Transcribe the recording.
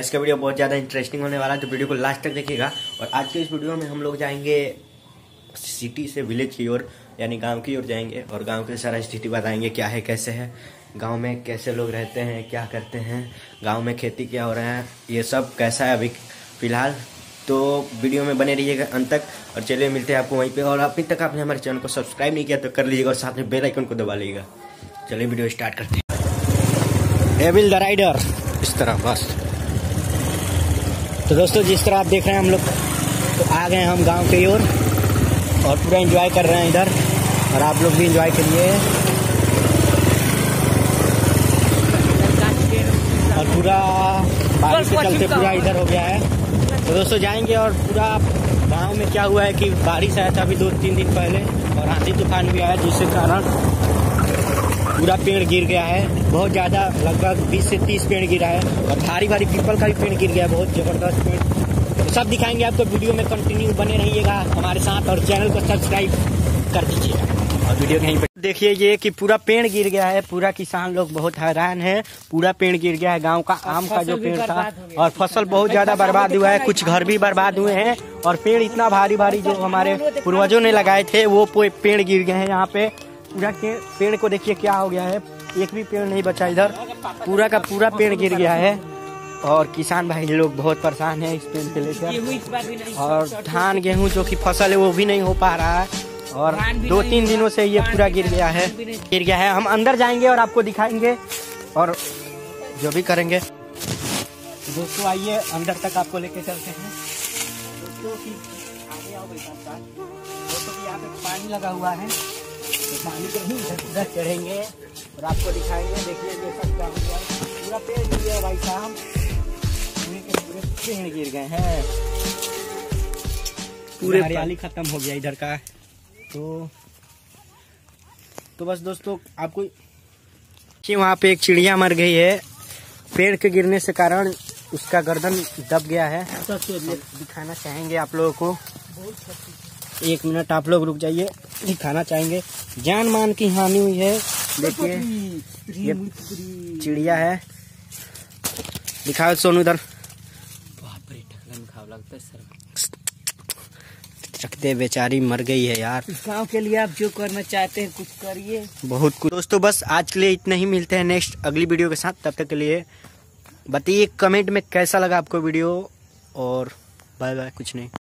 आज का वीडियो बहुत ज़्यादा इंटरेस्टिंग होने वाला है, तो वीडियो को लास्ट तक देखिएगा। और आज के इस वीडियो में हम लोग जाएंगे सिटी से विलेज की ओर, यानी गांव की ओर जाएंगे और गांव की सारा स्थिति बताएंगे, क्या है कैसे है, गांव में कैसे लोग रहते हैं, क्या करते हैं, गांव में खेती क्या हो रहा है, ये सब कैसा है अभी फिलहाल। तो वीडियो में बने रहिएगा अंत तक। और चलिए मिलते हैं आपको वहीं पे। और अभी तक आपने हमारे चैनल को सब्सक्राइब नहीं किया तो कर लीजिएगा और साथ में बेल आइकन को दबा लीजिएगा। चलिए वीडियो स्टार्ट करते हैं। डेविल द राइडर इस तरह बस। तो दोस्तों जिस तरह आप देख रहे हैं हम लोग तो आ गए हम गांव की ओर और पूरा एंजॉय कर रहे हैं इधर, और आप लोग भी एंजॉय करिए। और पूरा बारिश के चलते पूरा इधर हो गया है। तो दोस्तों जाएंगे और पूरा गांव में क्या हुआ है कि बारिश आया था अभी 2-3 दिन पहले और आंधी तूफान भी आया, जिसके कारण पूरा पेड़ गिर गया है बहुत ज़्यादा, लगभग 20 से 30 पेड़ गिरा है और भारी भारी पीपल का भी पेड़ गिर गया है, बहुत ज़बरदस्त पेड़। तो सब दिखाएंगे आपको, वीडियो में कंटिन्यू बने रहिएगा हमारे साथ और चैनल को सब्सक्राइब कर दीजिएगा। और वीडियो कहीं पर देखिए ये कि पूरा पेड़ गिर गया है, पूरा किसान लोग बहुत हैरान है, पूरा पेड़ गिर गया है। गांव का आम का जो पेड़ था और फसल बहुत ज्यादा बर्बाद हुआ है, कुछ घर भी बर्बाद हुए हैं और पेड़ इतना भारी भारी जो हमारे पूर्वजों ने लगाए थे वो पेड़ गिर गए हैं। यहाँ पे पूरा पेड़ को देखिए क्या हो गया है, एक भी पेड़ नहीं बचा इधर, पूरा का पूरा पेड़ गिर गया है। और किसान भाई लोग बहुत परेशान है इस पेड़ को लेकर, और धान गेहूँ जो की फसल है वो भी नहीं हो पा रहा है और 2-3 दिनों से ये पूरा गिर गया है। हम अंदर जाएंगे और आपको दिखाएंगे और जो भी करेंगे। दोस्तों आइए अंदर तक आपको लेके चलते हैं। दोस्तों की आगे आओ भाई। दोस्तों की यहाँ पे पानी लगा हुआ है, तो पानी को ही इधर चढ़ेंगे और आपको दिखाएंगे। देखिए ये सब क्या हो गया, पूरा पेड़ गिर गया भाई साहब, पूरे पेड़ गिर गए हैं, पूरे हरियाली खत्म हो गया इधर का। तो बस दोस्तों आपको वहाँ पे एक चिड़िया मर गई है, पेड़ के गिरने से कारण उसका गर्दन दब गया है। दिखाना चाहेंगे आप लोगों को, 1 मिनट आप लोग रुक जाइए, दिखाना चाहेंगे। जान मान की हानि हुई है, देखिए ये चिड़िया है, दिखाओ सोनू इधर। रखते बेचारी मर गई है यार। गांव के लिए आप जो करना चाहते हैं कुछ करिए, बहुत कुछ। दोस्तों बस आज के लिए इतना ही, मिलते हैं नेक्स्ट अगली वीडियो के साथ। तब तक के लिए बताइए कमेंट में कैसा लगा आपको वीडियो, और बाय बाय, कुछ नहीं।